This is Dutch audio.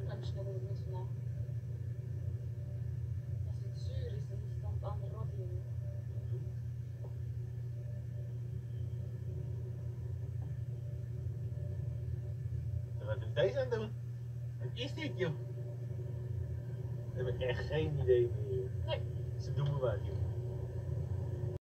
lang schneller met vandaag. Als het zuur is, dan is het dan op andere rotting. Wat is deze aan het doen? Wat is dit, joh? Ik heb echt geen idee meer. Nee. Ze doen me wat, joh.